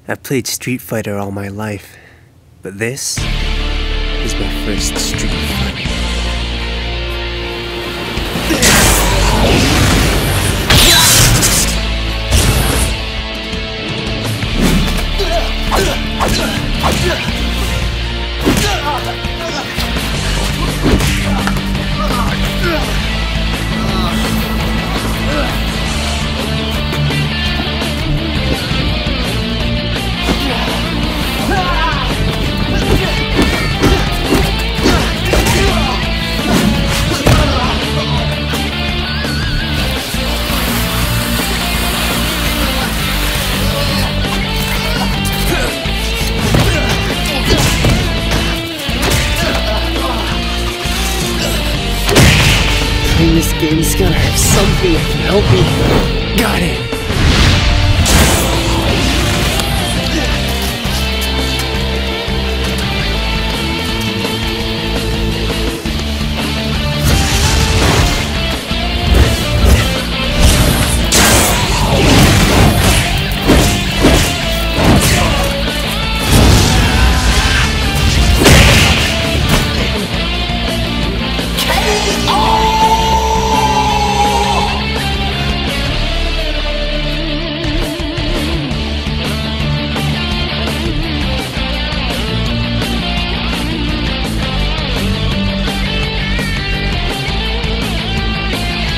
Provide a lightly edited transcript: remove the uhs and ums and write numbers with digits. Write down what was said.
I've played Street Fighter all my life, but this is my first Street Fighter. This game's gotta have something that can help me. Got it!